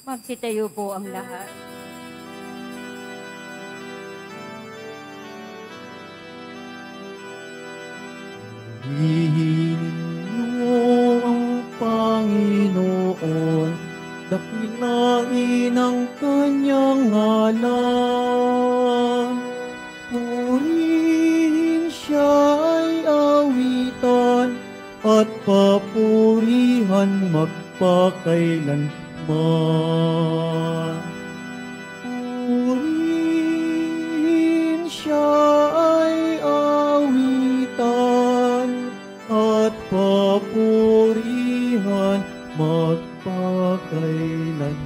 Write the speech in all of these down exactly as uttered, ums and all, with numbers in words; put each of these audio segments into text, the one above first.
Magsitayo po ang lahat. Purihin niyo ang Panginoon, dakilain ang kanyang ngalan. Purihin siya ay awitan, at papurihan magpakailanman. Purihin siya ay awitan, at papurihan magpakailanman.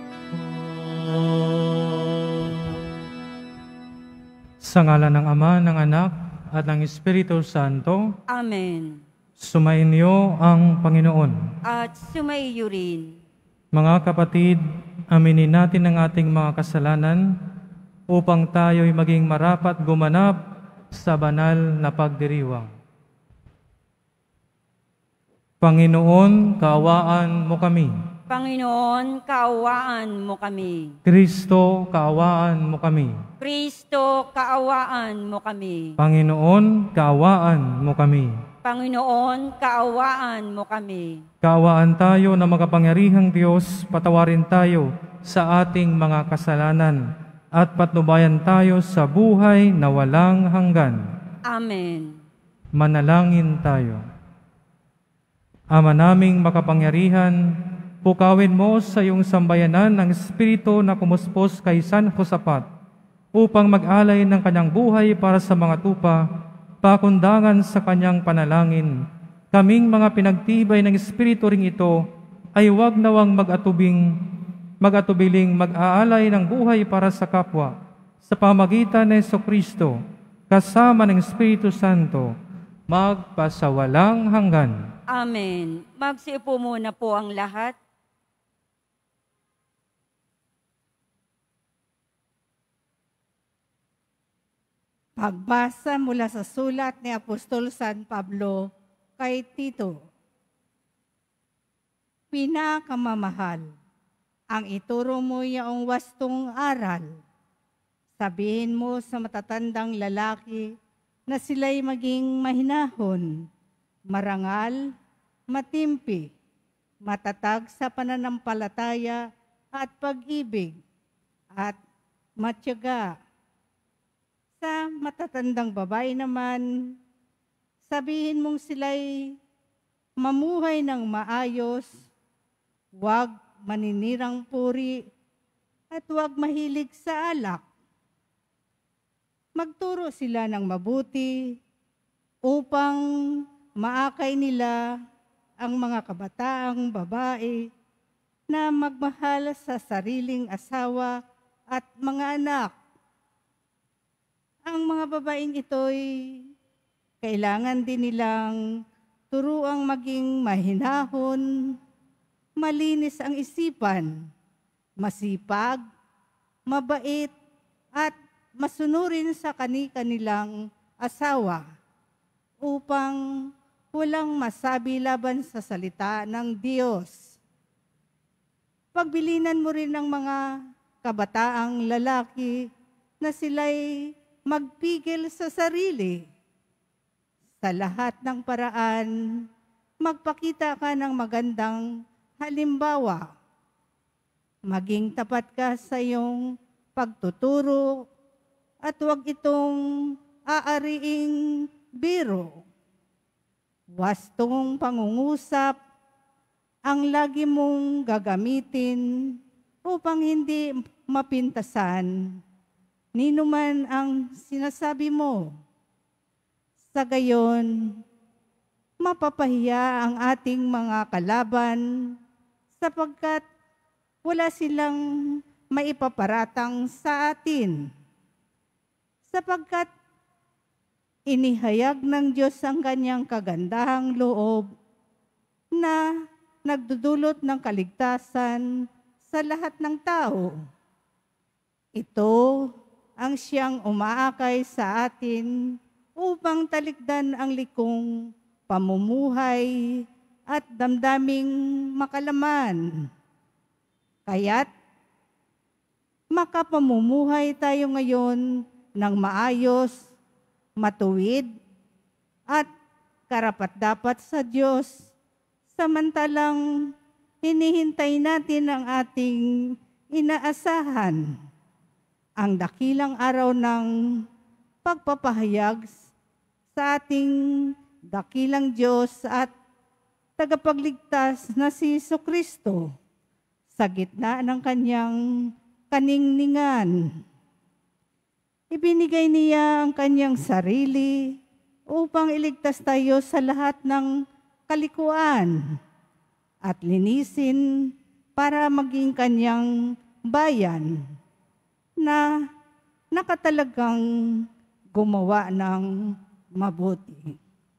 Sa ngalan ng Ama, ng Anak, at ng Espiritu Santo. Amen. Sumainyo ang Panginoon. At sumaiyo rin. Mga kapatid, aminin natin ang ating mga kasalanan upang tayo'y maging marapat gumanap sa banal na pagdiriwang. Panginoon, kaawaan mo kami. Panginoon, kaawaan mo kami. Kristo, kaawaan mo kami. Kristo, kaawaan mo kami. Panginoon, kaawaan mo kami. Panginoon, kaawaan mo kami. Kaawaan tayo na makapangyarihang Diyos, patawarin tayo sa ating mga kasalanan at patnubayan tayo sa buhay na walang hanggan. Amen. Manalangin tayo. Ama naming makapangyarihan, pukawin mo sa iyong sambayanan ang Espiritu na kumuspos kay San Josapat upang mag-alay ng kanyang buhay para sa mga tupa, pakundangan sa kanyang panalangin. Kaming mga pinagtibay ng Espiritu ring ito ay huwag nawang mag-atubing, mag-atubiling mag-aalay ng buhay para sa kapwa sa pamagitan ng Jesucristo, kasama ng Espiritu Santo, magpasawalang hanggan. Amen. Magsiupo muna po ang lahat. Pagbasa mula sa sulat ni Apostol San Pablo kay Tito. Pinakamamahal, ang ituro mo yaong wastong aral. Sabihin mo sa matatandang lalaki na sila'y maging mahinahon, marangal, matimpi, matatag sa pananampalataya at pag-ibig, at matyaga. Sa matatandang babae naman, sabihin mong sila'y mamuhay ng maayos, huwag maninirang puri, at huwag mahilig sa alak. Magturo sila ng mabuti upang maakay nila ang mga kabataang babae na magmahal sa sariling asawa at mga anak. Ang mga babaeng ito'y kailangan din nilang turuang maging mahinahon, malinis ang isipan, masipag, mabait, at masunurin sa kani-kanilang asawa upang walang masabi laban sa salita ng Diyos. Pagbilinan mo rin ng mga kabataang lalaki na sila'y magpigil sa sarili. Sa lahat ng paraan, magpakita ka ng magandang halimbawa. Maging tapat ka sa iyong pagtuturo at huwag itong aariing biro. Wastong pangungusap ang lagi mong gagamitin upang hindi mapintasan ninuman ang sinasabi mo. Sa gayon, mapapahiya ang ating mga kalaban sapagkat wala silang maipaparatang sa atin. Sapagkat inihayag ng Diyos ang kanyang kagandahang loob na nagdudulot ng kaligtasan sa lahat ng tao. Ito ang siyang umaakay sa atin upang talikdan ang likong pamumuhay at damdaming makalaman. Kaya't makapamumuhay tayo ngayon ng maayos, matuwid, at karapat-dapat sa Diyos, samantalang hinihintay natin ang ating inaasahan, ang dakilang araw ng pagpapahayag sa ating dakilang Diyos at tagapagligtas na si Jesucristo sa gitna ng kanyang kaningningan. Ibinigay niya ang kanyang sarili upang iligtas tayo sa lahat ng kalikuan at linisin para maging kanyang bayan na nakatalagang gumawa ng mabuti.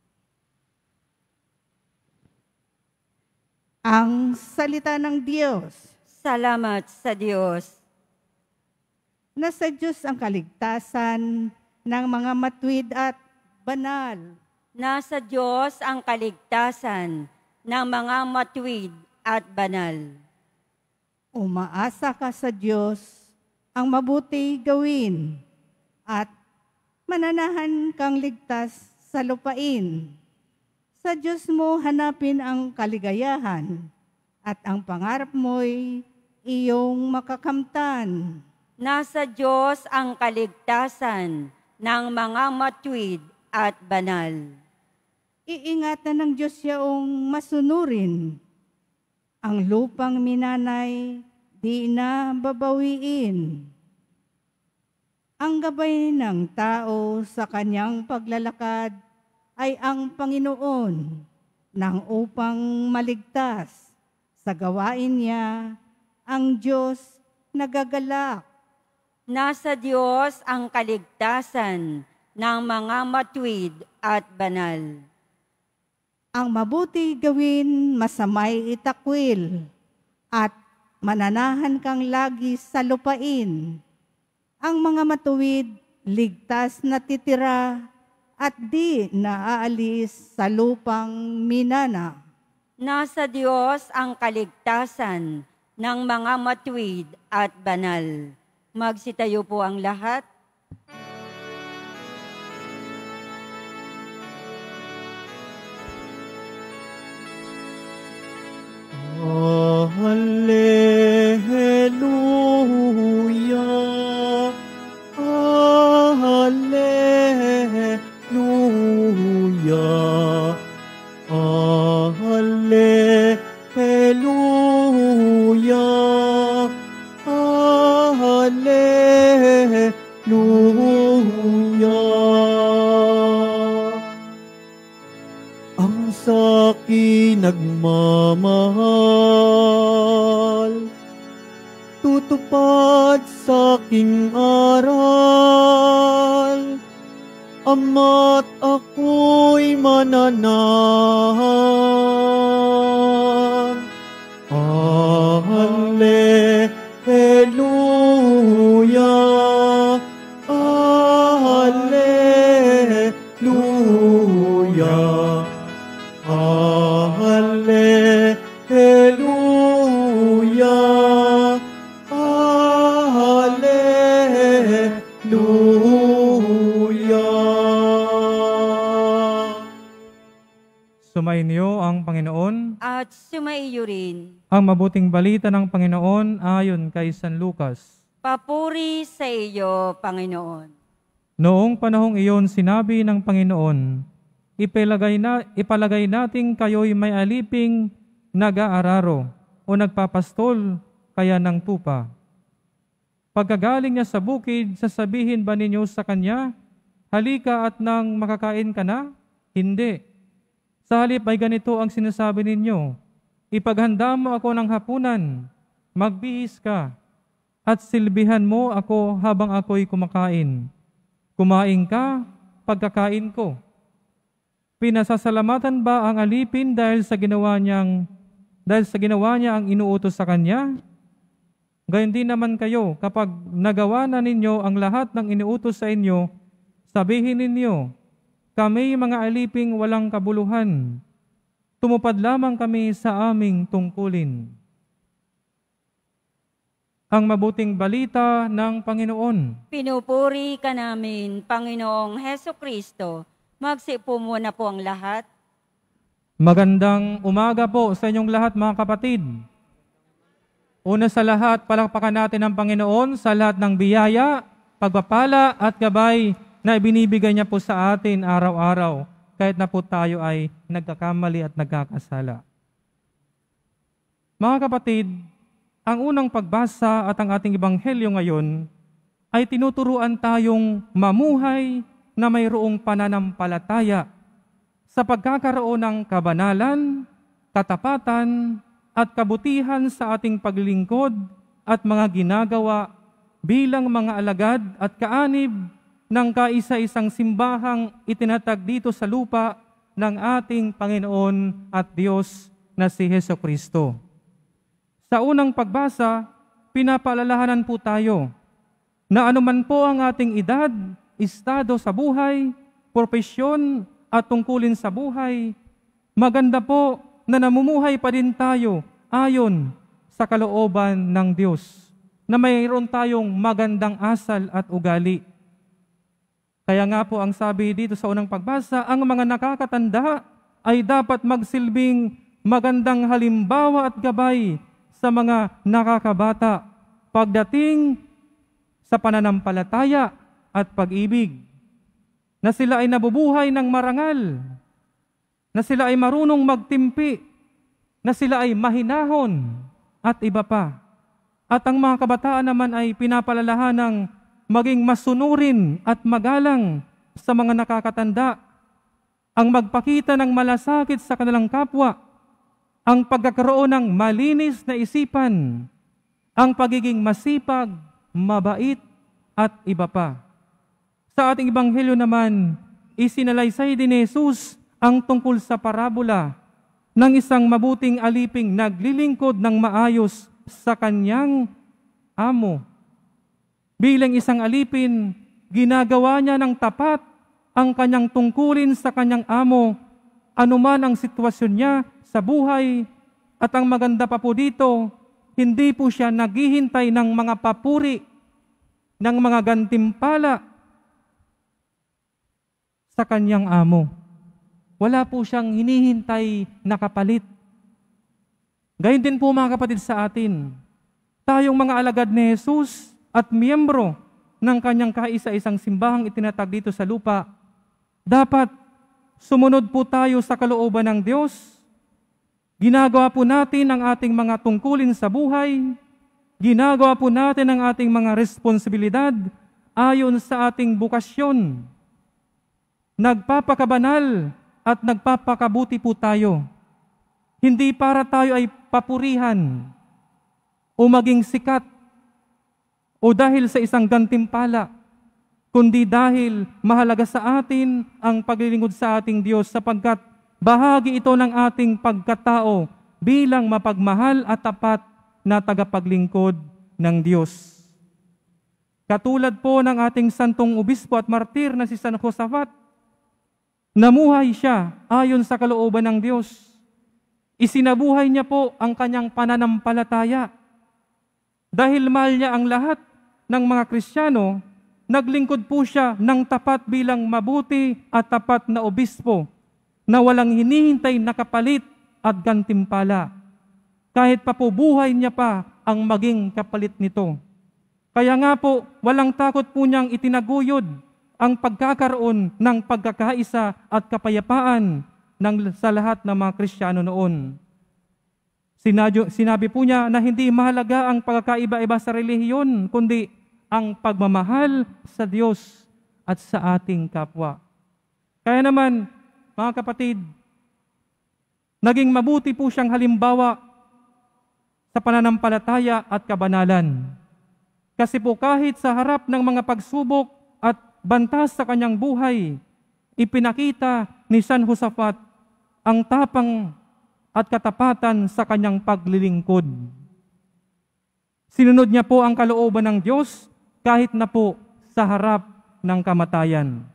Ang salita ng Diyos. Salamat sa Diyos. Nasa Diyos ang kaligtasan ng mga matuwid at banal. Nasa Diyos ang kaligtasan ng mga matuwid at banal. Umaasa ka sa Diyos ang mabuti gawin at mananahan kang ligtas sa lupain. Sa Diyos mo hanapin ang kaligayahan at ang pangarap mo'y iyong makakamtan. Nasa Diyos ang kaligtasan ng mga matuwid at banal. Iingatan ng Diyos yaong masunurin. Ang lupang minanay, di na babawiin. Ang gabay ng tao sa kanyang paglalakad ay ang Panginoon nang upang maligtas. Sa gawain niya, ang Diyos nagagalak. Nasa Diyos ang kaligtasan ng mga matuwid at banal. Ang mabuti gawin, masamay itakwil, at mananahan kang lagi sa lupain. Ang mga matuwid, ligtas na titira, at di naaalis sa lupang minana. Nasa Diyos ang kaligtasan ng mga matuwid at banal. Magsitayo po ang lahat. Hallelujah, Hallelujah, Hallelujah, Hallelujah. Ang sa'kin nagmamahal, tutupad sa'king aral, ama't ako'y mananahan. Hallelujah, Hallelujah, Hallelujah, Hallelujah. Sumainyo ang Panginoon. At sumaiyo rin. Ang mabuting balita ng Panginoon ayon kay San Lucas. Papuri sa iyo, Panginoon. Noong panahong iyon, sinabi ng Panginoon, ipalagay, na, ipalagay nating kayo'y may aliping nag-aararo o nagpapastol kaya ng tupa. Pagkagaling niya sa bukid, sasabihin ba ninyo sa kanya, halika at nang makakain ka na? Hindi. Sa halip ay ganito ang sinasabi ninyo, ipaghanda mo ako ng hapunan, magbihis ka, at silbihan mo ako habang ako'y kumakain. Kumain ka, pagkakain ko. Pinasasalamatan ba ang alipin dahil sa ginawa niyang dahil sa ginawa niya ang inuutos sa kanya? Gayon din naman kayo, kapag nagawa na ninyo ang lahat ng inuutos sa inyo, sabihin ninyo, kami mga aliping walang kabuluhan. Tumupad lamang kami sa aming tungkulin. ang mabuting balita ng Panginoon. Pinupuri ka namin, Panginoong Heso Kristo. Magsipo muna po ang lahat. Magandang umaga po sa inyong lahat, mga kapatid. Una sa lahat, palakpakan natin ang Panginoon sa lahat ng biyaya, pagpapala at gabay na ibinibigay niya po sa atin araw-araw, kahit na po tayo ay nagkakamali at nagkakasala. Mga kapatid, ang unang pagbasa at ang ating ebanghelyo ngayon ay tinuturuan tayong mamuhay na mayroong pananampalataya sa pagkakaroon ng kabanalan, katapatan, at kabutihan sa ating paglilingkod at mga ginagawa bilang mga alagad at kaanib ng kaisa-isang simbahang itinatag dito sa lupa ng ating Panginoon at Diyos na si Heso Kristo. Sa unang pagbasa, pinapaalalahanan po tayo na anuman po ang ating edad, estado sa buhay, propesyon at tungkulin sa buhay, maganda po na namumuhay pa din tayo ayon sa kalooban ng Diyos, na mayroon tayong magandang asal at ugali. Kaya nga po ang sabi dito sa unang pagbasa, ang mga nakakatanda ay dapat magsilbing magandang halimbawa at gabay sa mga nakakabata pagdating sa pananampalataya at pag-ibig, na sila ay nabubuhay ng marangal, na sila ay marunong magtimpi, na sila ay mahinahon at iba pa. At ang mga kabataan naman ay pinapalalahanang maging masunurin at magalang sa mga nakakatanda, ang magpakita ng malasakit sa kanilang kapwa, ang pagkakaroon ng malinis na isipan, ang pagiging masipag, mabait, at iba pa. Sa ating ebanghelyo naman, isinalaysay din ni Jesus ang tungkol sa parabola ng isang mabuting aliping naglilingkod ng maayos sa kanyang amo. Bilang isang alipin, ginagawa niya ng tapat ang kanyang tungkulin sa kanyang amo, anuman ang sitwasyon niya sa buhay. At ang maganda pa po dito, hindi po siya naghihintay ng mga papuri, ng mga gantimpala sa kanyang amo. Wala po siyang hinihintay na kapalit. Gayun din po mga kapatid sa atin, tayong mga alagad ni Jesus at miyembro ng kanyang kaisa-isang simbahang itinatag dito sa lupa, dapat sumunod po tayo sa kalooban ng Diyos. Ginagawa po natin ang ating mga tungkulin sa buhay. Ginagawa po natin ang ating mga responsibilidad ayon sa ating bukasyon. Nagpapakabanal at nagpapakabuti po tayo. Hindi para tayo ay papurihan o maging sikat o dahil sa isang gantimpala, kundi dahil mahalaga sa atin ang paglilingkod sa ating Diyos, sapagkat bahagi ito ng ating pagkatao bilang mapagmahal at tapat na tagapaglingkod ng Diyos. Katulad po ng ating santong obispo at martir na si San Josafat, namuhay siya ayon sa kalooban ng Diyos. Isinabuhay niya po ang kanyang pananampalataya. Dahil mahal niya ang lahat ng mga Kristiyano, naglingkod po siya ng tapat bilang mabuti at tapat na obispo na walang hinihintay na kapalit at gantimpala. Kahit pa po buhay niya pa ang maging kapalit nito. Kaya nga po, walang takot po niyang itinaguyod ang pagkakaroon ng pagkakaisa at kapayapaan ng, sa lahat ng mga Kristiyano noon. Sinadyo, sinabi po niya na hindi mahalaga ang pagkakaiba-iba sa relihiyon, kundi ang pagmamahal sa Diyos at sa ating kapwa. Kaya naman, mga kapatid, naging mabuti po siyang halimbawa sa pananampalataya at kabanalan. Kasi po kahit sa harap ng mga pagsubok at bantas sa kanyang buhay, ipinakita ni San Josafat ang tapang at katapatan sa kanyang paglilingkod. Sinunod niya po ang kalooban ng Diyos kahit na po sa harap ng kamatayan.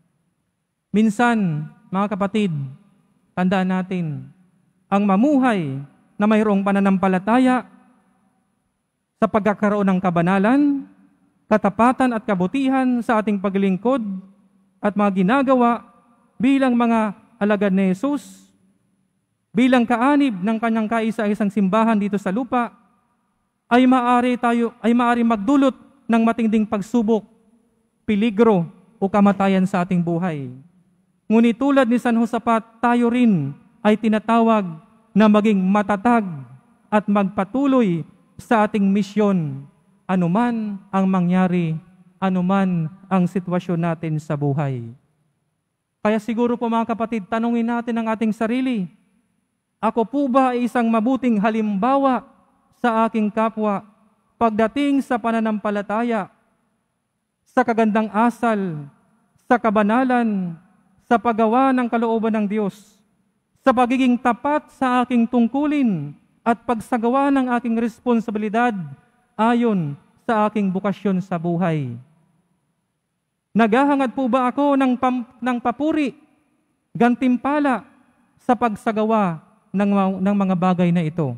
Minsan, mga kapatid, tandaan natin, ang mamuhay na mayroong pananampalataya sa pagkakaroon ng kabanalan, katapatan at kabutihan sa ating paglingkod at mga ginagawa bilang mga alagad ni Jesus, bilang kaanib ng kanyang kaisa-isang simbahan dito sa lupa, ay maaari tayo ay maaari magdulot ng matinding pagsubok, peligro o kamatayan sa ating buhay. Ngunit tulad ni San Josaphat, tayo rin ay tinatawag na maging matatag at magpatuloy sa ating misyon, anuman ang mangyari, anuman ang sitwasyon natin sa buhay. Kaya siguro po mga kapatid, tanungin natin ang ating sarili, ako po ba ay isang mabuting halimbawa sa aking kapwa pagdating sa pananampalataya, sa kagandang asal, sa kabanalan, sa paggawa ng kalooban ng Diyos, sa pagiging tapat sa aking tungkulin at pagsagawa ng aking responsibilidad ayon sa aking bukasyon sa buhay. Naghahangad po ba ako ng, pam, ng papuri, gantimpala sa pagsagawa ng, ng mga bagay na ito?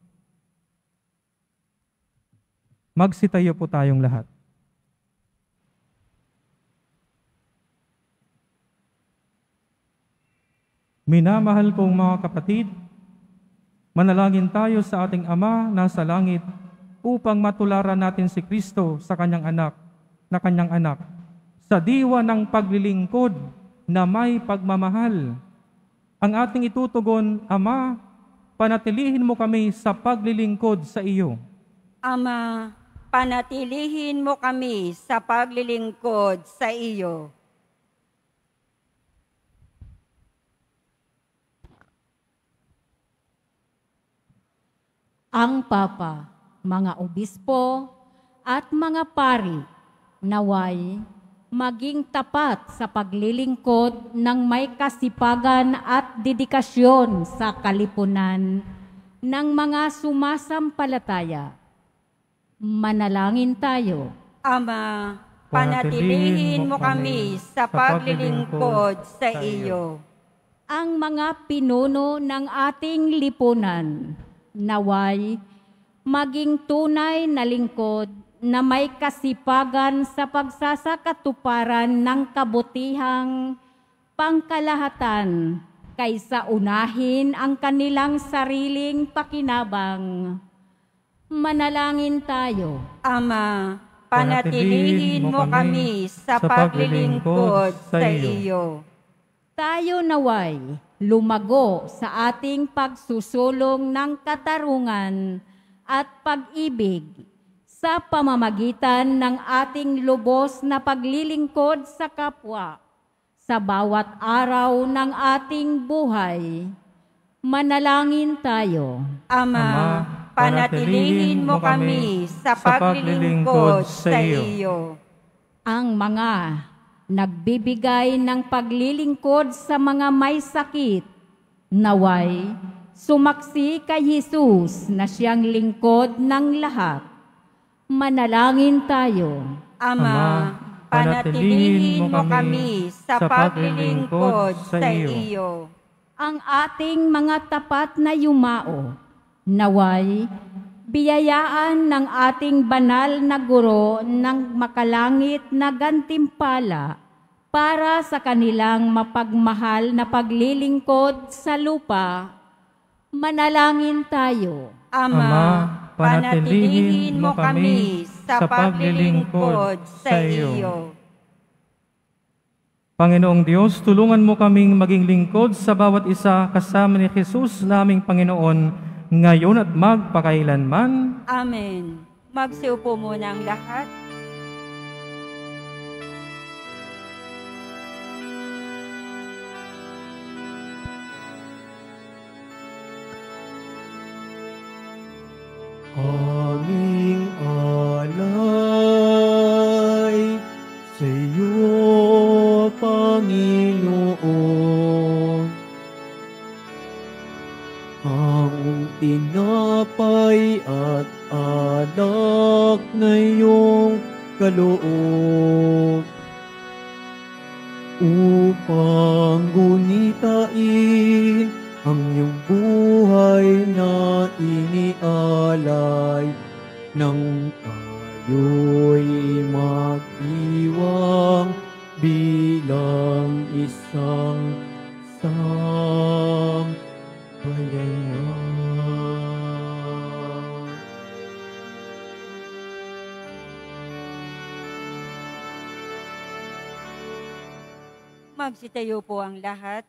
Magsitayo po tayong lahat. Minamahal kong mga kapatid, manalangin tayo sa ating Ama nasa langit upang matularan natin si Kristo sa kanyang anak, na kanyang anak, sa diwa ng paglilingkod na may pagmamahal. Ang ating itutugon, Ama, panatilihin mo kami sa paglilingkod sa iyo. Ama, panatilihin mo kami sa paglilingkod sa iyo. Ang Papa, mga obispo at mga pari, naway maging tapat sa paglilingkod ng may kasipagan at dedikasyon sa kalipunan ng mga sumasampalataya. Manalangin tayo. Ama, panatilihin mo kami sa paglilingkod sa iyo. Ang mga pinuno ng ating lipunan, naway maging tunay na lingkod na may kasipagan sa pagsasakatuparan ng kabutihang pangkalahatan kaysa unahin ang kanilang sariling pakinabang. Manalangin tayo. Ama, panatilihin mo kami sa paglilingkod sa iyo. Tayo naway lumago sa ating pagsusulong ng katarungan at pag-ibig sa pamamagitan ng ating lubos na paglilingkod sa kapwa sa bawat araw ng ating buhay. Manalangin tayo. Ama, panatilihin mo kami sa paglilingkod sa iyo. Ang mga nagbibigay ng paglilingkod sa mga may sakit, naway sumaksi kay Jesus na siyang lingkod ng lahat. Manalangin tayo. Ama, panatilihin mo kami sa paglilingkod sa iyo. Ang ating mga tapat na yumao, naway biyayaan ng ating banal na guro ng makalangit na gantimpala para sa kanilang mapagmahal na paglilingkod sa lupa. Manalangin tayo. Ama, panatilihin mo kami sa paglilingkod sa iyo. Panginoong Diyos, tulungan mo kaming maging lingkod sa bawat isa kasama ni Jesus naming Panginoon, ngayon at magpakailanman. Amen. Magsiupo muna ang lahat. Aming alay sa iyo, Panginoon. Ang tinapay at alak na iyong kaloob upang gunitain ang iyong buhay na inialay ng tayo'y magdiwang bilang isang sambayanan. Magsitayo po ang lahat.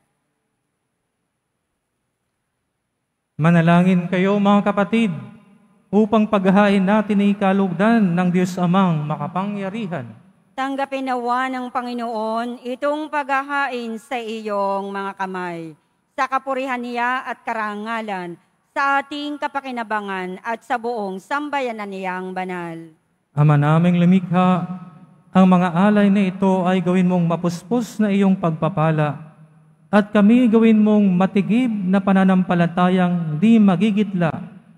Manalangin kayo mga kapatid, upang paghahain natin ay kalugdan ng Diyos Amang makapangyarihan. Tanggapin nawa ng Panginoon itong paghahain sa iyong mga kamay, sa kapurihan niya at karangalan, sa ating kapakinabangan at sa buong sambayanan niyang banal. Ama naming lumikha, ang mga alay na ito ay gawin mong mapuspos na iyong pagpapala, at kami gawin mong matigib na pananampalatayang di magigitla,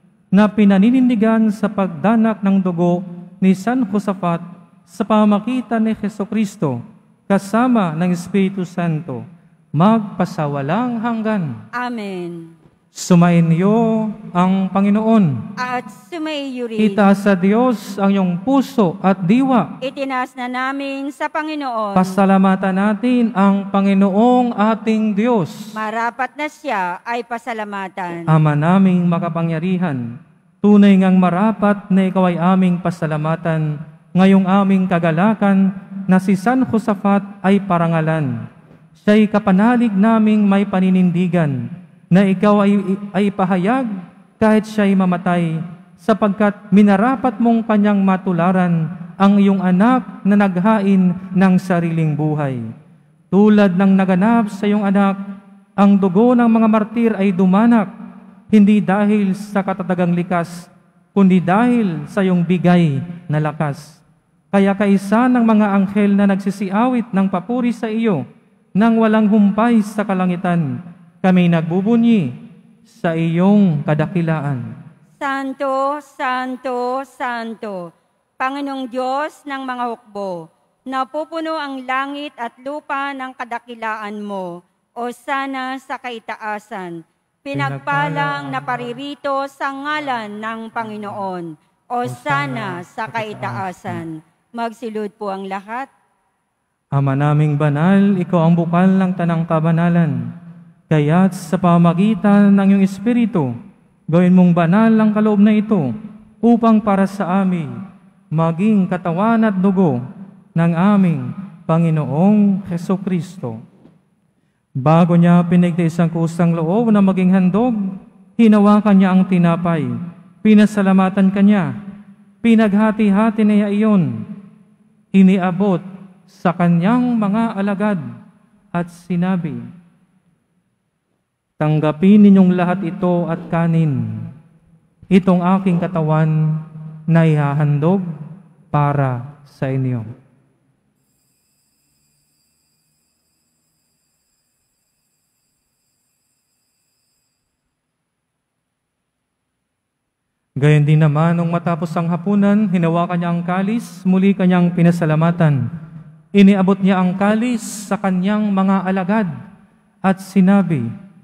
na pinaninindigan sa pagdanak ng dugo ni San Josaphat sa pamagitan ni Jesucristo, kasama ng Espiritu Santo, magpasawalang hanggan. Amen. Sumain niyo ang Panginoon. At sumaiyo rin. Itaas sa Diyos ang iyong puso at diwa. Itinaas na namin sa Panginoon. Pasalamatan natin ang Panginoong ating Diyos. Marapat na siya ay pasalamatan. Ama naming makapangyarihan, tunay ngang marapat na ikaw ay aming pasalamatan ngayong aming kagalakan na si San Josaphat ay parangalan. Siya'y kapanalig naming may paninindigan na ikaw ay, ay pahayag kahit siya'y mamatay, sapagkat minarapat mong kanyang matularan ang iyong anak na naghain ng sariling buhay. Tulad ng naganap sa iyong anak, ang dugo ng mga martir ay dumanak, hindi dahil sa katatagang likas, kundi dahil sa iyong bigay na lakas. Kaya kaisa ng mga anghel na nagsisiawit ng papuri sa iyo, nang walang humpay sa kalangitan, kami nagbubunyi sa iyong kadakilaan. Santo, Santo, Santo, Panginoong Diyos ng mga hukbo, napupuno ang langit at lupa ng kadakilaan mo, o sana sa kaitaasan. Pinagpalang na paririto sa ngalan ng Panginoon, o sana sa kaitaasan. Magsilud po ang lahat. Ama naming banal, ikaw ang bukal ng tanang kabanalan. Kaya't sa pamagitan ng iyong Espiritu, gawin mong banal ang kaloob na ito upang para sa amin maging katawan at dugo ng aming Panginoong Jesucristo. Bago niya pinigtiis ang kusang loob na maging handog, hinawakan niya ang tinapay, pinasalamatan kanya, pinaghati-hati niya iyon, iniabot sa kanyang mga alagad at sinabi, tanggapin ninyong lahat ito at kanin. Itong aking katawan na ihahandog para sa inyo. Gayon din naman, nung matapos ang hapunan, hinawakan niya ang kalis, muli kanyang pinasalamatan. Iniabot niya ang kalis sa kanyang mga alagad at sinabi,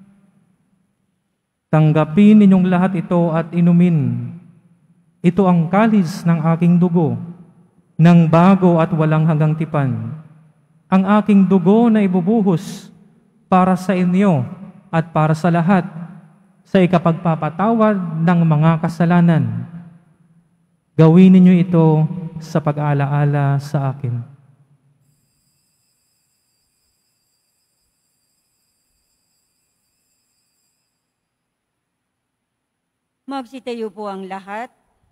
tanggapin ninyong lahat ito at inumin. Ito ang kalis ng aking dugo, ng bago at walang hanggang tipan. Ang aking dugo na ibubuhos para sa inyo at para sa lahat, sa ikapagpapatawad ng mga kasalanan. Gawin ninyo ito sa pag-alaala sa akin. Magsitayo po ang lahat.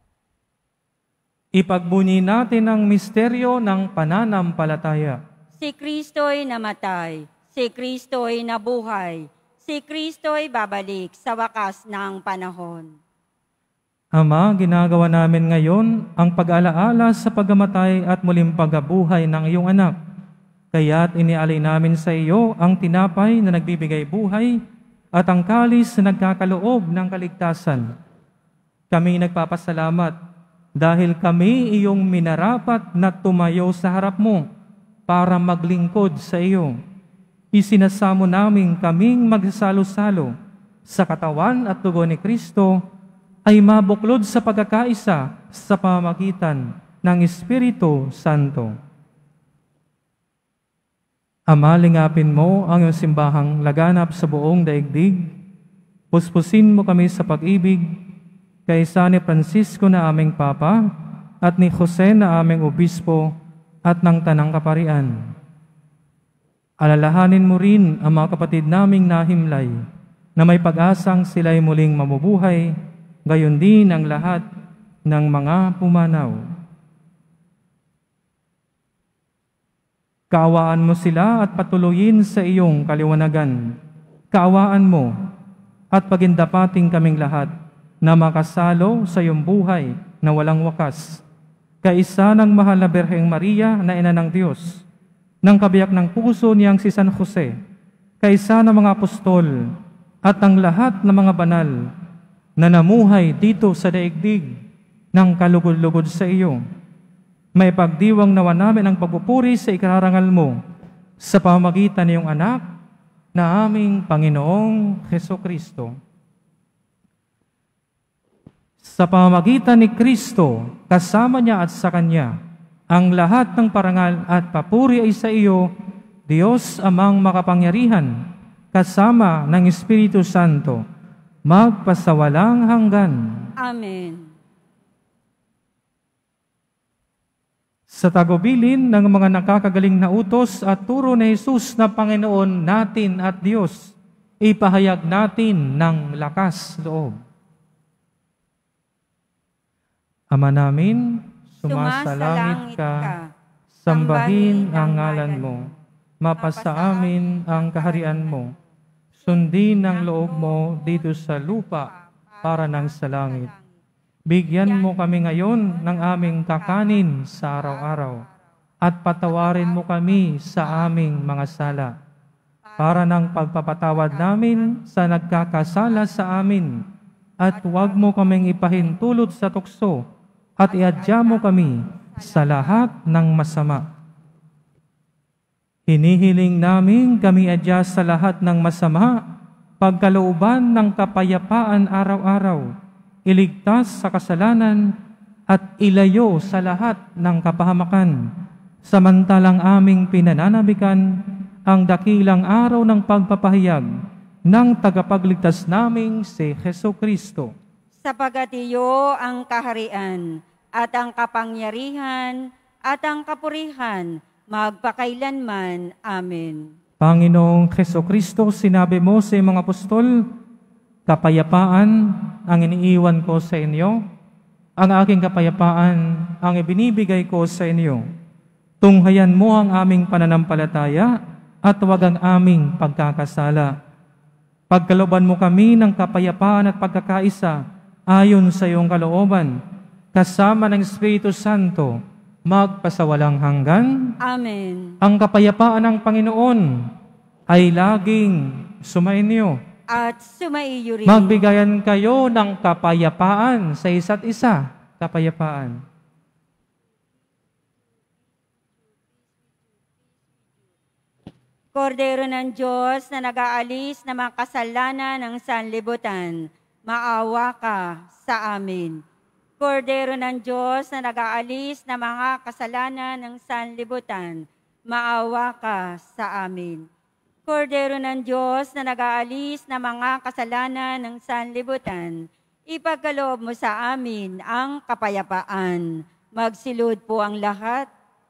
Ipagbunyi natin ang misteryo ng pananampalataya. Si Kristo'y namatay, si Kristo'y nabuhay, si Kristo'y babalik sa wakas ng panahon. Ama, ginagawa namin ngayon ang pag-alaala sa pagkamatay at muling pagkabuhay ng iyong anak. Kaya't inialay namin sa iyo ang tinapay na nagbibigay buhay at ang kalis na nagkakaloob ng kaligtasan. Kami nagpapasalamat dahil kami iyong minarapat na tumayo sa harap mo para maglingkod sa iyo. Isinasamo namin kaming magsalo-salo sa katawan at dugo ni Kristo ay mabuklod sa pagkakaisa sa pamamagitan ng Espiritu Santo. Ama, lingapin mo ang iyong simbahang laganap sa buong daigdig. Puspusin mo kami sa pag-ibig, kaysa ni Francisco na aming Papa, at ni Jose na aming Obispo, at ng Tanang Kaparian. Alalahanin mo rin ang mga kapatid naming nahimlay, na may pag-asang sila'y muling mamubuhay, gayon din ang lahat ng mga pumanaw. Kaawaan mo sila at patuloyin sa iyong kaliwanagan. Kaawaan mo at pagindapating kaming lahat na makasalo sa iyong buhay na walang wakas. Kaisa ng mahal na Birheng Maria na ina ng Diyos, ng kabiyak ng puso niyang si San Jose, kaisa ng mga apostol at ang lahat ng mga banal na namuhay dito sa daigdig ng kalugod-lugod sa iyo. May pagdiwang nawa namin ang pagpupuri sa ikararangal mo sa pamamagitan ng iyong anak na aming Panginoong Hesukristo. Sa pamamagitan ni Kristo, kasama niya at sa Kanya, ang lahat ng parangal at papuri ay sa iyo, Diyos amang makapangyarihan, kasama ng Espiritu Santo, magpasawalang hanggan. Amen. Sa tagubilin ng mga nakakagaling na utos at turo ni Jesus na Panginoon natin at Diyos, ipahayag natin ng lakas loob. Ama namin, sumasalangit ka, sambahin ang ngalan mo, mapasa amin ang kaharian mo, sundin ang loob mo dito sa lupa para ng sa langit. Bigyan mo kami ngayon ng aming kakanin sa araw-araw at patawarin mo kami sa aming mga sala para ng pagpapatawad namin sa nagkakasala sa amin at huwag mo kaming ipahintulot sa tukso at iadya mo kami sa lahat ng masama. Hinihiling namin kami adya sa lahat ng masama, pagkalooban ng kapayapaan araw-araw, iligtas sa kasalanan at ilayo sa lahat ng kapahamakan, samantalang aming pinananabikan ang dakilang araw ng pagpapahayag ng tagapagligtas naming si Hesukristo. Sapagat iyo ang kaharian at ang kapangyarihan at ang kapurihan magpakailanman. Amen. Panginoong Hesukristo, sinabi mo sa mga apostol, kapayapaan ang iniiwan ko sa inyo, ang aking kapayapaan ang ibinibigay ko sa inyo. Tunghayan mo ang aming pananampalataya at huwag ang aming pagkakasala. Pagkalooban mo kami ng kapayapaan at pagkakaisa ayon sa iyong kalooban, kasama ng Espiritu Santo, magpasawalang hanggan. Amen. Ang kapayapaan ng Panginoon ay laging sumainyo. At sumaiyo rin. Magbigayan kayo ng kapayapaan sa isa't isa. Kapayapaan. Kordero ng Diyos na nag-aalis ng mga kasalanan ng sanlibutan, maawa ka sa amin. Kordero ng Diyos na nag-aalis ng mga kasalanan ng sanlibutan, maawa ka sa amin. Kordero ng Diyos na nag-aalis ng mga kasalanan ng sanlibutan, ipagkaloob mo sa amin ang kapayapaan. Magsilud po ang lahat.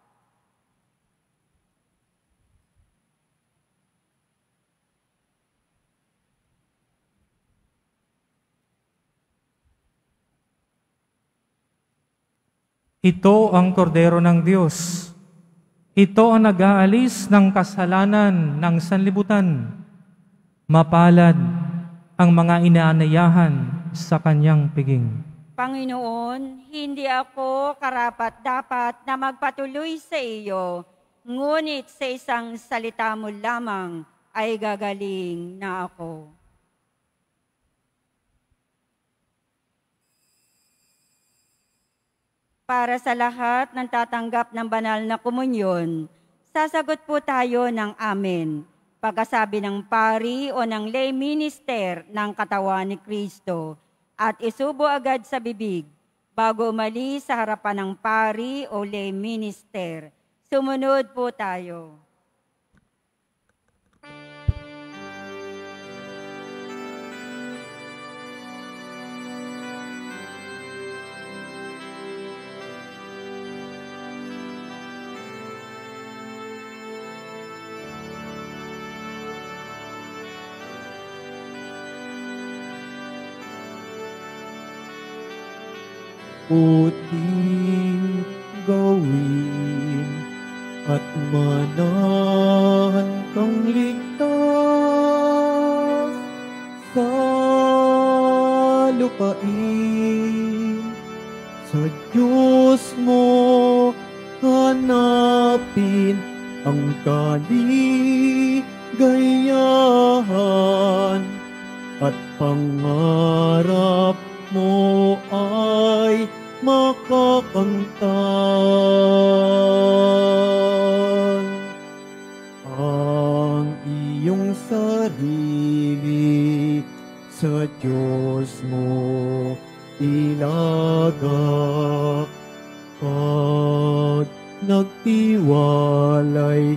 Ito ang kordero ng Diyos. Ito ang nag-aalis ng kasalanan ng sanlibutan. Mapalad ang mga inaanayahan sa kanyang piging. Panginoon, hindi ako karapat-dapat na magpatuloy sa iyo, ngunit sa isang salita mo lamang ay gagaling na ako. Para sa lahat ng tatanggap ng banal na komunyon, sasagot po tayo ng amen. Pagkasabi ng pari o ng lay minister ng katawan ni Kristo, at isubo agad sa bibig bago umalis sa harapan ng pari o lay minister. Sumunod po tayo. Puting gawin at manahan kang ligtas sa lupain. Sa Diyos mo hanapin ang kaligayahan at pangarap mo ay makakamtan. Ang iyong sarili sa Diyos mo ilagak. Pag nagtiwalay,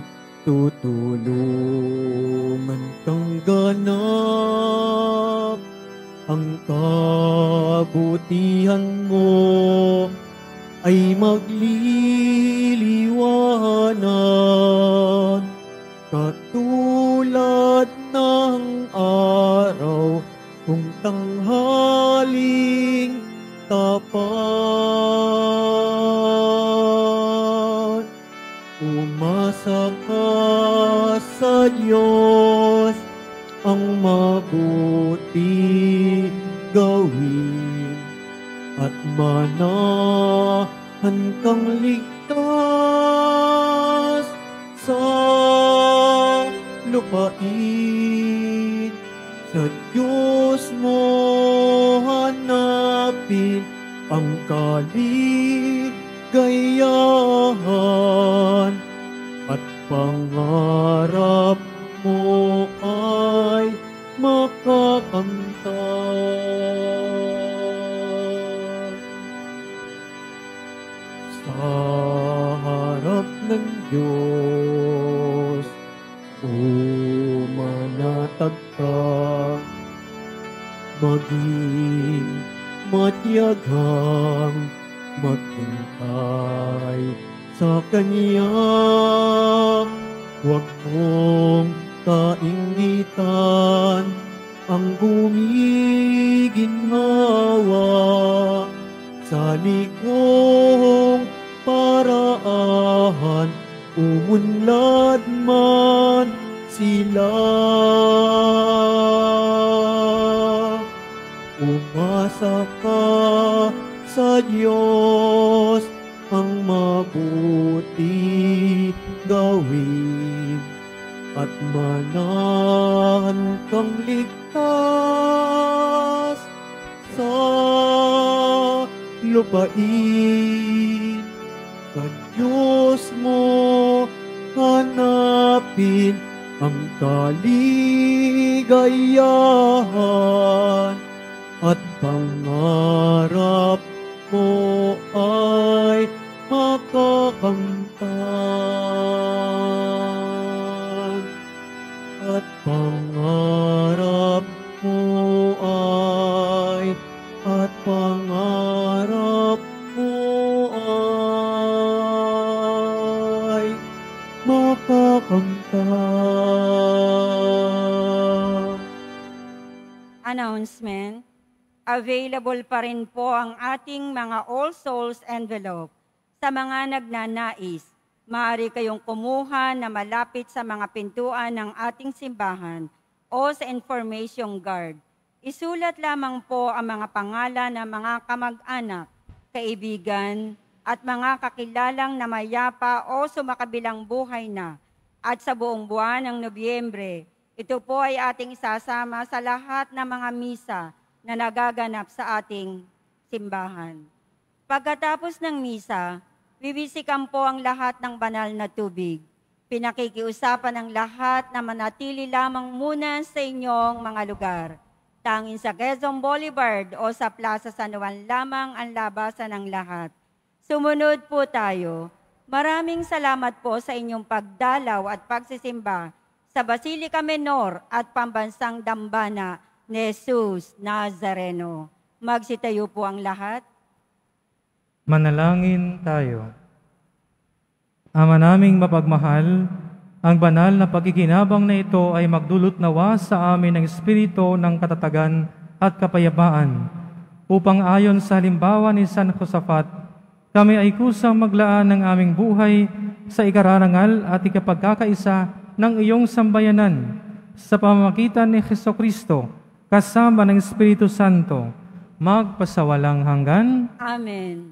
tutulungan kang ganap. Ang kabutihan mo ay magliliwanag, katulad ng araw kung tanghaling tapat. Umasa ka sa Diyos, ang mabuti gawin at manahan kang ligtas sa lupain. Sa Diyos mo hanapin ang kaligayahan at pangarap mo ay makakamtan. Sa harap ng Diyos, umanatag ka, maging matiyagang maghintay sa Kanya. Huwag mong kaingitan ang gumiginhawa sa likong paraan, umunlad man sila. Umasa ka sa Diyos, ang mabuti gawin at manahan kang ligtas sa lupain. Sa Diyos mo hanapin ang kaligayahan at pangarap mo ay makakamtan. At pangarap mo ay, at pangarap mo ay makakamtan. Announcement. Available pa rin po ang ating mga All Souls envelope. Sa mga nagnanais, maaari kayong kumuha na malapit sa mga pintuan ng ating simbahan o sa information guard. Isulat lamang po ang mga pangalan ng mga kamag-anak, kaibigan, at mga kakilalang na mayapa o sumakabilang buhay na. At sa buong buwan ng Nobyembre, ito po ay ating isasama sa lahat ng mga misa na nagaganap sa ating simbahan. Pagkatapos ng misa, bibisikan po ang lahat ng banal na tubig. Pinakikiusapan ng lahat na manatili lamang muna sa inyong mga lugar. Tanging sa Quezon Boulevard o sa Plaza San Juan lamang ang labasan ng lahat. Sumunod po tayo. Maraming salamat po sa inyong pagdalaw at pagsisimba sa Basilica Menor at Pambansang Dambana ni Jesus Nazareno. Magsitayo po ang lahat. Manalangin tayo. Ama naming mapagmahal, ang banal na pagkikinabang na ito ay magdulot nawa sa amin ng espiritu ng katatagan at kapayapaan, upang ayon sa halimbawa ni San Josaphat, kami ay kusang maglaan ng aming buhay sa ikararangal at ikapagkakaisa ng iyong sambayanan sa pamamagitan ni Jesucristo kasama ng Espiritu Santo, magpasawalang hanggan. Amen.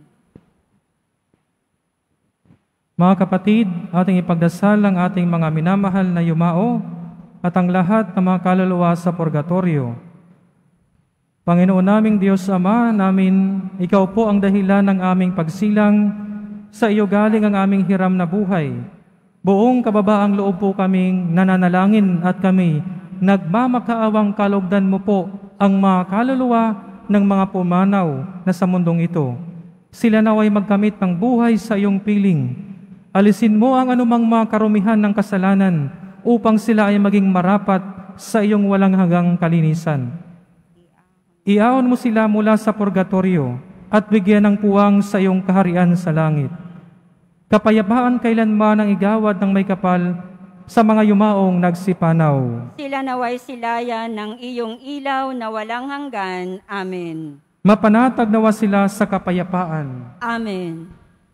Mga kapatid, ating ipagdasal ang ating mga minamahal na yumao at ang lahat ng mga kaluluwa sa purgatorio. Panginoon naming Diyos Ama namin, Ikaw po ang dahilan ng aming pagsilang, sa iyo galing ang aming hiram na buhay. Buong kababaang loob po kaming nananalangin at kami nagmamakaawang kalugdan mo po ang mga kaluluwa ng mga pumanaw na sa mundong ito. Sila naway magkamit ng buhay sa iyong piling. Alisin mo ang anumang mga karumihan ng kasalanan upang sila ay maging marapat sa iyong walang hanggang kalinisan. Iawon mo sila mula sa purgatorio at bigyan ng puwang sa iyong kaharian sa langit. Kapayapaan kailanman ang igawad ng may kapal sa mga yumaong nagsipanaw. Sila naway silayan ng iyong ilaw na walang hanggan. Amen. Mapanatag nawa sila sa kapayapaan. Amen.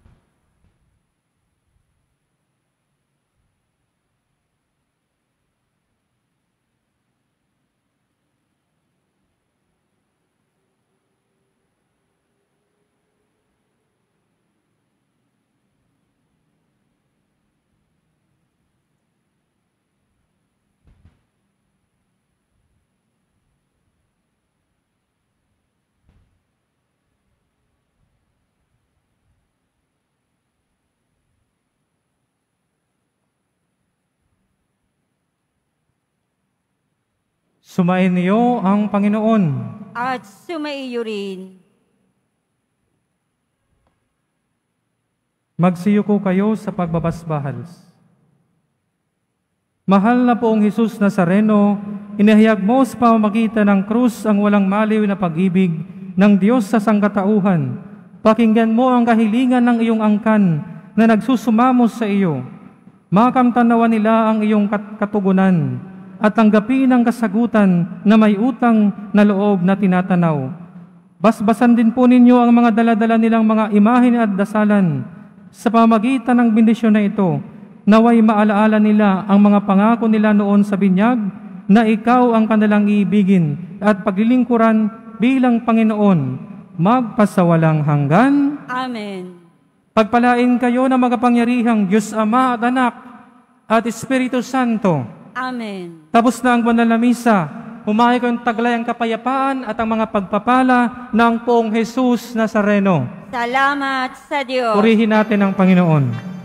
Sumain niyo ang Panginoon. At sumaiyo rin. Magsiyuko kayo sa pagbabasbahal. Mahal na poong Jesus Nazareno, inihayag mo sa pamamagitan ng krus ang walang maliw na pag-ibig ng Diyos sa sangkatauhan. Pakinggan mo ang kahilingan ng iyong angkan na nagsusumamo sa iyo. Makamtanawa nila ang iyong kat- katugunan at tanggapin ang kasagutan na may utang na loob na tinatanaw. Basbasan din po ninyo ang mga daladala nilang mga imahen at dasalan. Sa pamamagitan ng bendisyon na ito, naway maalaala nila ang mga pangako nila noon sa binyag na ikaw ang kanilang iibigin at paglilingkuran bilang Panginoon, magpasawalang hanggan. Amen. Pagpalain kayo na magapangyarihang Diyos Ama at Anak at Espiritu Santo. Amen. Tapos na ang banal na misa, humahay kayong taglay ang kapayapaan at ang mga pagpapala ng poong Jesus Nazareno. Salamat sa Diyos. Purihin natin ang Panginoon.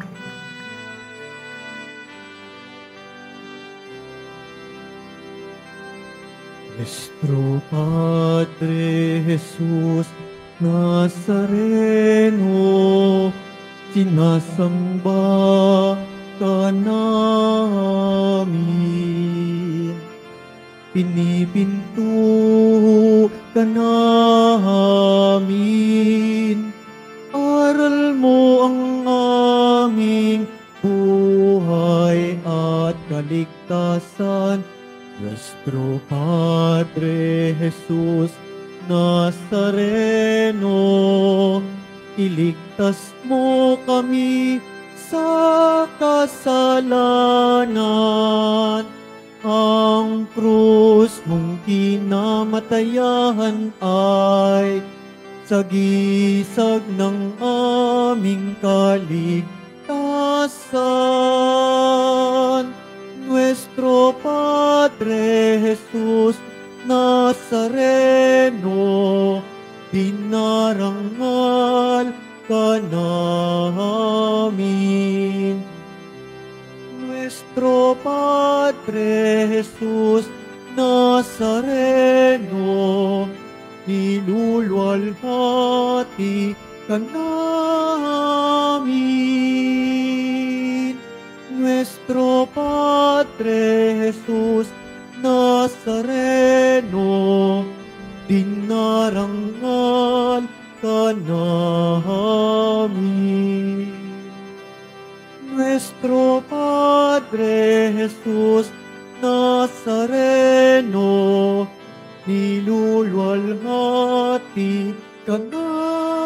Nuestro Padre Jesus Nazareno, sinasamba ka namin. Pinipinto ka namin. Aral mo ang aming buhay at kaligtasan. Nuestro Padre Jesus Nazareno, iligtas mo kami sa kasalanan. Ang krus mong kinamatayan ay sagisag ng aming kaligtasan. Nuestro Padre Jesus Nazareno, dinarangal ka namin. Nuestro Padre Jesus Nazareno, Binalwalhati ka namin. Nuestro Padre Jesus Nazareno, dinarangal ka namin. Nuestro Padre Jesus Nazareno, nilulwalhati ka namin.